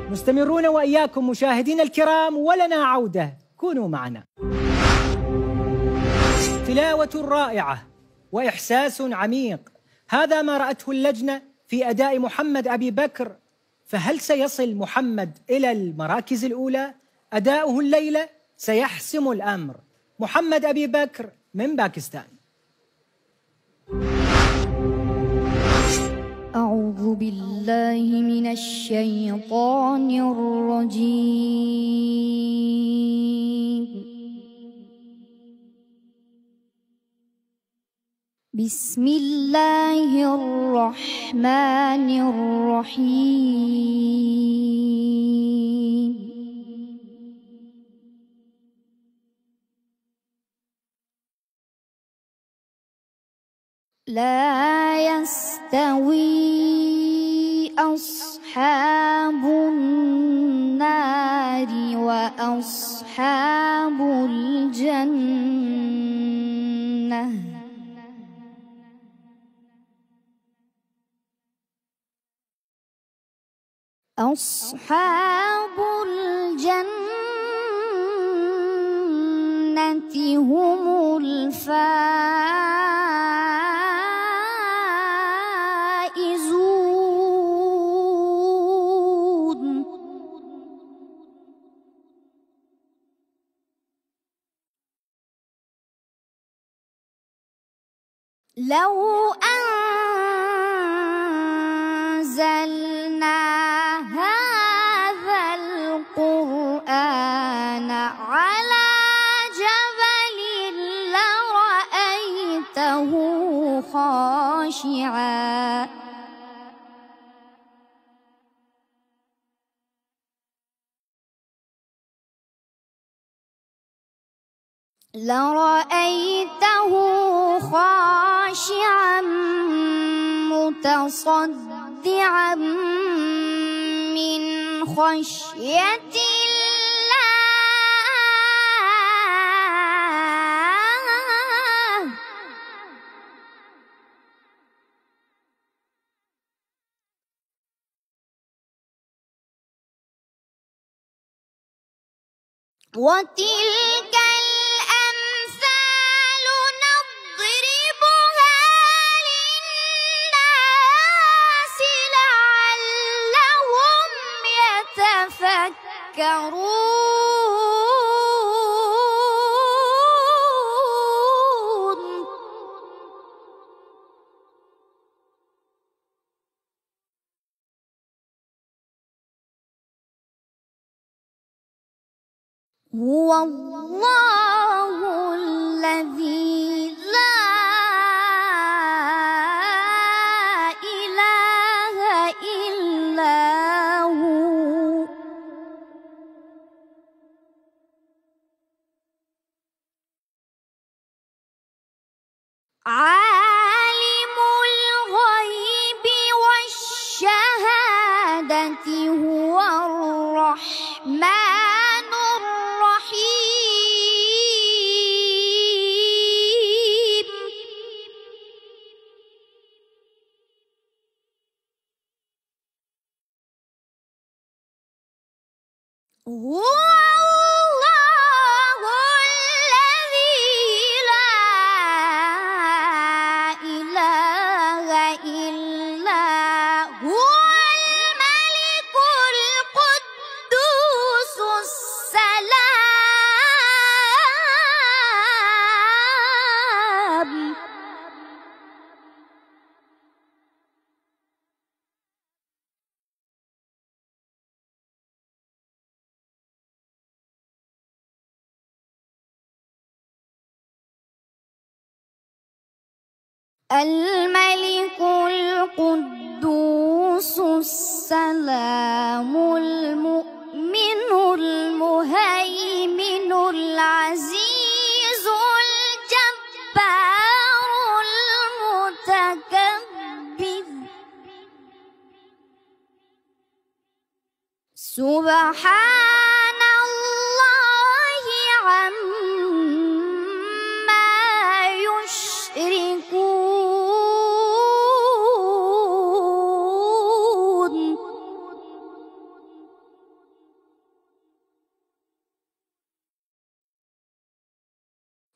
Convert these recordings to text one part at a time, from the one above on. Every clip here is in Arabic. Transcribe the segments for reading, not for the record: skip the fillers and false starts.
مستمرون وإياكم مشاهدين الكرام، ولنا عودة، كونوا معنا. تلاوة رائعة وإحساس عميق، هذا ما رأته اللجنة في أداء محمد أبي بكر. فهل سيصل محمد إلى المراكز الأولى؟ أداؤه الليلة سيحسم الأمر. محمد أبي بكر من باكستان. أعوذ بالله من الشيطان الرجيم. بسم الله الرحمن الرحيم. لا يستوي أصحاب النار وأصحاب الجنة. أصحاب الجنة هم الفائزون. لو أنزلنا هذا القرآن على جبل لرأيته خاشعا متصدعا من خشية الله. وتلك الأمثال نضربها للناس لعلهم يتفكرون. هو الله الذي لا إله إلا هو. عالم الغيب والشهادة هو الرحمن الرحيم. هو الله الذي لا إله إلا هو الملك القدوس السلام. الملك القدوس السلام المؤمن المهيمن العزيز الجبار المتكبر. سبحان الله عما يشركون.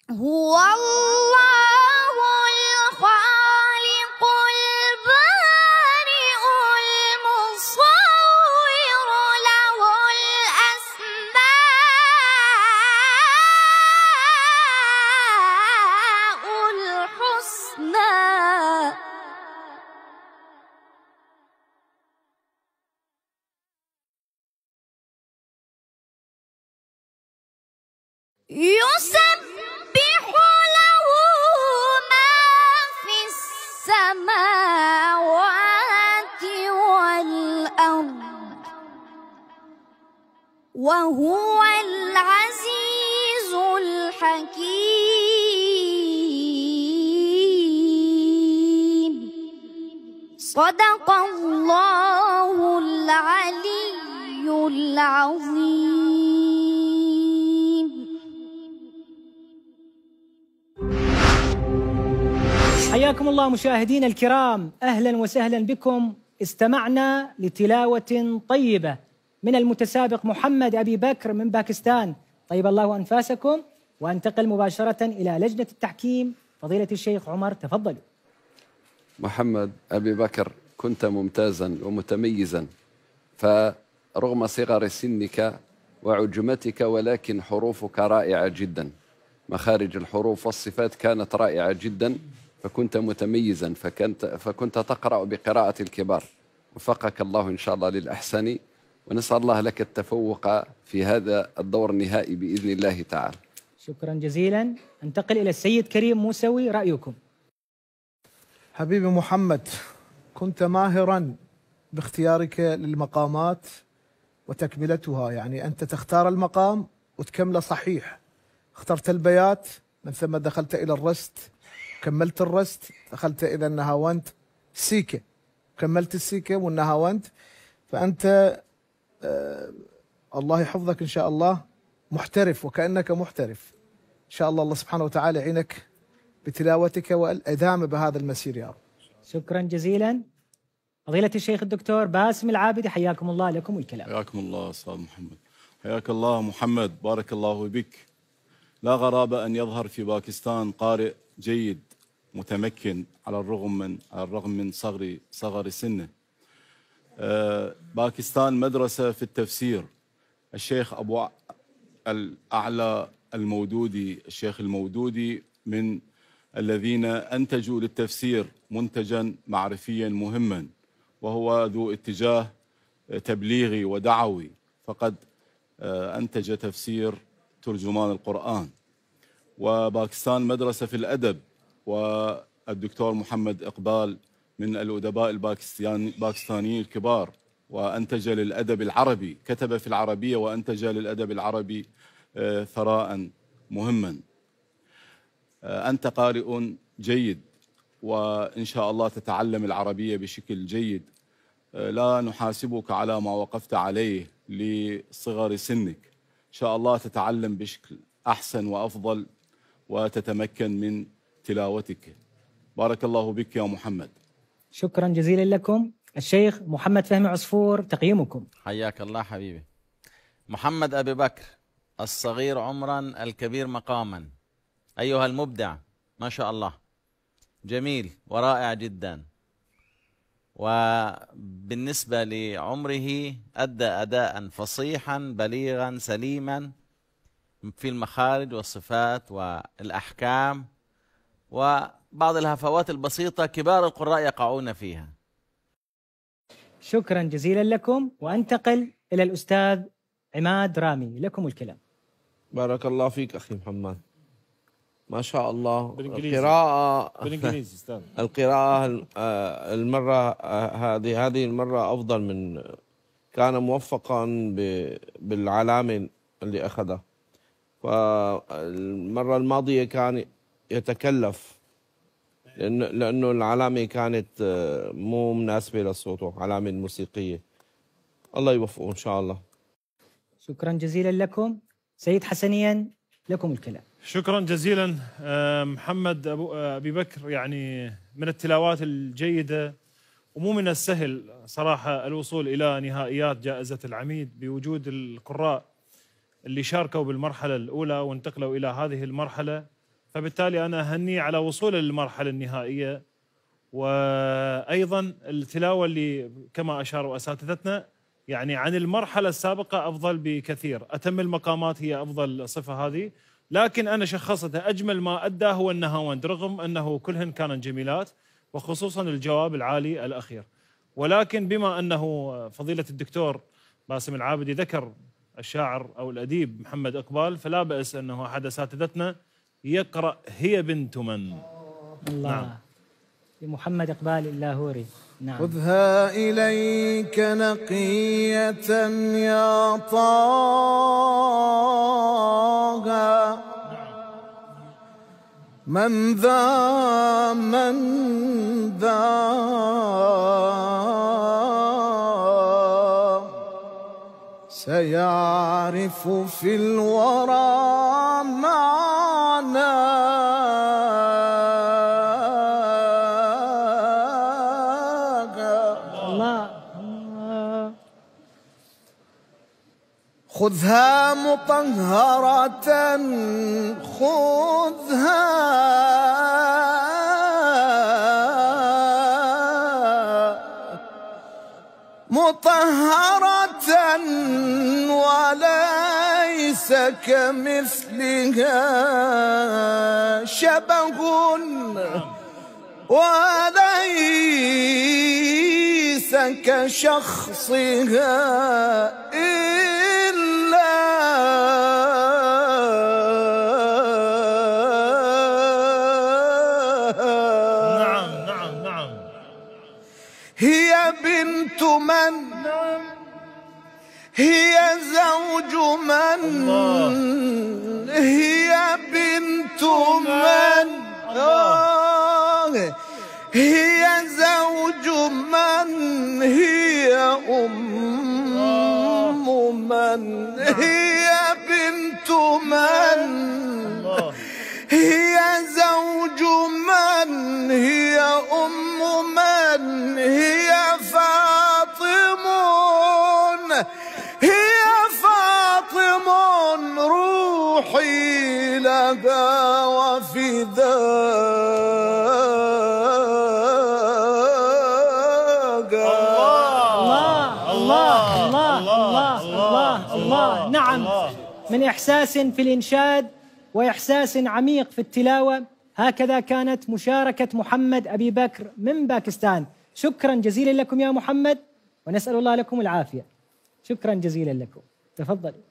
هو الله الخالق البارئ المصور له الأسماء الحسنى. يسبح له ما في السماوات والأرض وهو العزيز الحكيم. صدق الله العلي العظيم. حياكم الله مشاهدينا الكرام، أهلا وسهلا بكم. استمعنا لتلاوة طيبة من المتسابق محمد أبي بكر من باكستان، طيب الله أنفاسكم. وأنتقل مباشرة إلى لجنة التحكيم، فضيلة الشيخ عمر تفضلوا. محمد أبي بكر، كنت ممتازا ومتميزا، فرغم صغر سنك وعجمتك ولكن حروفك رائعة جدا، مخارج الحروف والصفات كانت رائعة جدا، فكنت متميزا، فكنت تقرأ بقراءة الكبار. وفقك الله إن شاء الله للأحسن، ونسأل الله لك التفوق في هذا الدور النهائي بإذن الله تعالى. شكرا جزيلا. انتقل إلى السيد كريم موسوي، رأيكم. حبيبي محمد، كنت ماهرا باختيارك للمقامات وتكملتها، يعني أنت تختار المقام وتكمله صحيح. اخترت البيات، من ثم دخلت إلى الرست، كملت الرست، دخلت إلى النهاوند سيكة، كملت السيكة والنهاوند. فأنت الله يحفظك إن شاء الله، محترف وكأنك محترف إن شاء الله. الله سبحانه وتعالى يعينك بتلاوتك والإدامة بهذا المسير يا رب. شكرا جزيلا. فضيلة الشيخ الدكتور باسم العابدي، حياكم الله، لكم الكلام. حياكم الله أستاذ محمد. حياك الله محمد، بارك الله بك. لا غرابة أن يظهر في باكستان قارئ جيد متمكن على الرغم من صغر سنه. باكستان مدرسة في التفسير. الشيخ أبو الأعلى المودودي، الشيخ المودودي من الذين أنتجوا للتفسير منتجا معرفيا مهما، وهو ذو اتجاه تبليغي ودعوي، فقد أنتج تفسير ترجمان القرآن. وباكستان مدرسة في الأدب، والدكتور محمد إقبال من الأدباء الباكستانيين الكبار، وأنتج للأدب العربي، كتب في العربية وأنتج للأدب العربي ثراء مهما. أنت قارئ جيد، وإن شاء الله تتعلم العربية بشكل جيد. لا نحاسبك على ما وقفت عليه لصغر سنك، إن شاء الله تتعلم بشكل أحسن وأفضل وتتمكن من تلاوتك. بارك الله بك يا محمد. شكرا جزيلا لكم. الشيخ محمد فهمي عصفور، تقييمكم. حياك الله حبيبي. محمد أبي بكر، الصغير عمرا الكبير مقاما، أيها المبدع، ما شاء الله، جميل ورائع جدا. وبالنسبة لعمره أدى أداء فصيحا بليغا سليما في المخارج والصفات والأحكام، وبعض الهفوات البسيطة كبار القراء يقعون فيها. شكرا جزيلا لكم. وأنتقل إلى الأستاذ عماد رامي، لكم الكلام. بارك الله فيك أخي محمد، ما شاء الله. بالإنجليزي أستاذ. القراءة المرة هذه المرة أفضل من، كان موفقا بالعلامة اللي أخذها، فالمرة الماضية كان يتكلف لأنه العلامة كانت مو مناسبة لصوته، علامة موسيقية. الله يوفقه إن شاء الله. شكرا جزيلا لكم. سيد حسنيا، لكم الكلام. شكرا جزيلا. محمد أبي بكر، يعني من التلاوات الجيدة، ومو من السهل صراحة الوصول إلى نهائيات جائزة العميد بوجود القراء اللي شاركوا بالمرحلة الأولى وانتقلوا إلى هذه المرحلة. فبالتالي أنا أهنيه على وصوله للمرحلة النهائية. وأيضا التلاوة اللي كما أشاروا أساتذتنا يعني عن المرحلة السابقة أفضل بكثير. أتم المقامات هي أفضل صفة هذه، لكن أنا شخصت أجمل ما أدى هو النهاوند، رغم أنه كلهن كانت جميلات وخصوصا الجواب العالي الأخير. ولكن بما أنه فضيلة الدكتور باسم العابدي ذكر الشاعر أو الأديب محمد إقبال، فلا بأس أنه أحد أساتذتنا يقرأ هي بنت من. الله. نعم. لمحمد إقبال اللاهوري. نعم. خذها إليك نقية يا طه، من ذا سيعرف في الورى معناها. خذها مطهرة، خذها مطهرة وليس كمثلها شبه وليس كشخصها إلا نعم. هي بنت من؟ هي زوج من؟ هي بنت من؟ هي زوج من؟ هي من؟ هي بنت من؟ هي زوج من؟ هي من؟ هي فاطم، هي فاطم روحي لها وفداك. الله. نعم. من إحساس في الإنشاد وإحساس عميق في التلاوة، هكذا كانت مشاركة محمد أبي بكر من باكستان. شكرا جزيلا لكم يا محمد، ونسأل الله لكم العافية. شكرا جزيلا لكم. تفضل.